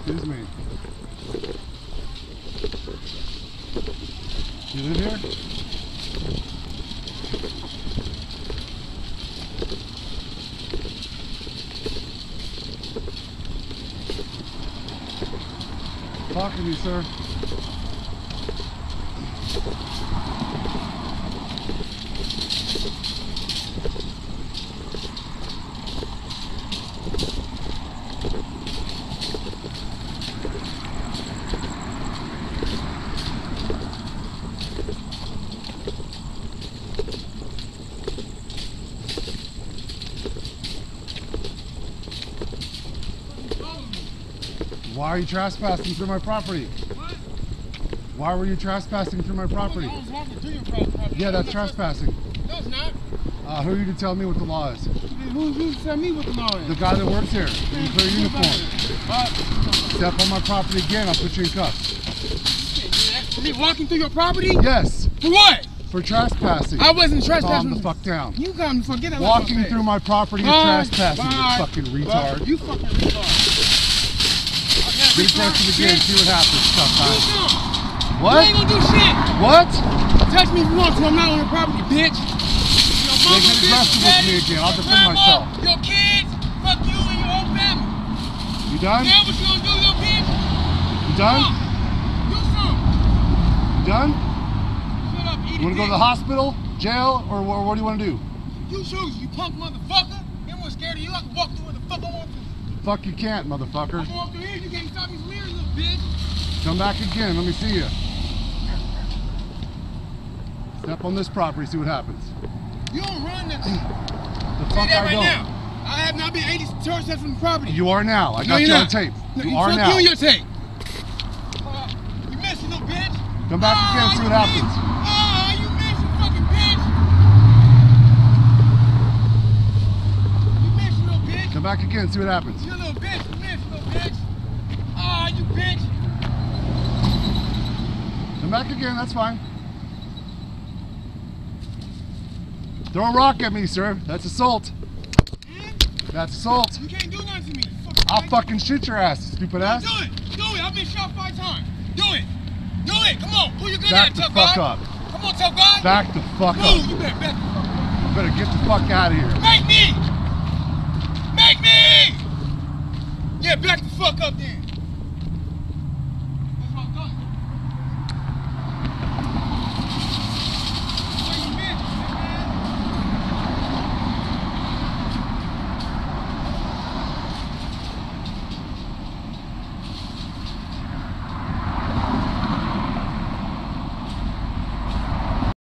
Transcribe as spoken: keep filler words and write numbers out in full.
Excuse me. You live here? Talk to me, sir. Why are you trespassing through my property? What? Why were you trespassing through my property? I was walking through your property. Yeah, that's trespassing. No, it's not. Uh, who are you to tell me what the law is? Who you tell me what the law is? The guy that works here in a clear uniform. What? Step on my property again, I'll put you in cuffs. Is he walking through your property? Yes. For what? For trespassing. I wasn't trespassing. Calm the fuck down. You calm the fuck down. Walking through my property is trespassing, you fucking retard. You fucking retard. Refresh it again, see what happens. Tough time. What? You ain't gonna do shit. What? Touch me if you want to, I'm not on your property, bitch. They get aggressive with me again, I'll defend myself. Your kids, fuck you and your whole family. You done? Yeah, what you gonna do, little bitch? You done? Do something. You done? Shut up, eat You wanna go to the hospital, jail, or what, what do you wanna do? You choose, you punk motherfucker. Everyone's scared of you, I can walk through where the fuck I want to. Fuck you can't, motherfucker. I can walk through here, you can't stop me from here, little bitch. Come back again, let me see you. Step on this property, see what happens. You don't run that. The fuck I right don't. Now. I have not been eighty towards that from the property. You are now. I got no, you not. on tape. No, you you are fuck now. you and your tape. Uh, you missing, little bitch. Come back oh, again, see what happens. Oh, you missing, fucking bitch. You missing, little bitch. Come back again, see what happens. You little bitch, you missing, little bitch. Ah, oh, you bitch. Come back again, that's fine. Throw a rock at me, sir. That's assault. Mm? That's assault. You can't do nothing to me. I'll fucking shoot your ass, stupid no, ass. Do it. Do it. I've been shot five times. Do it. Do it. Come on. Who you good Back at, the tough fuck guy? up. Come on, tough guy. Back the fuck Move. up. You better back the fuck up. You better get the fuck out of here. Make me. Make me. Yeah, back the fuck up then.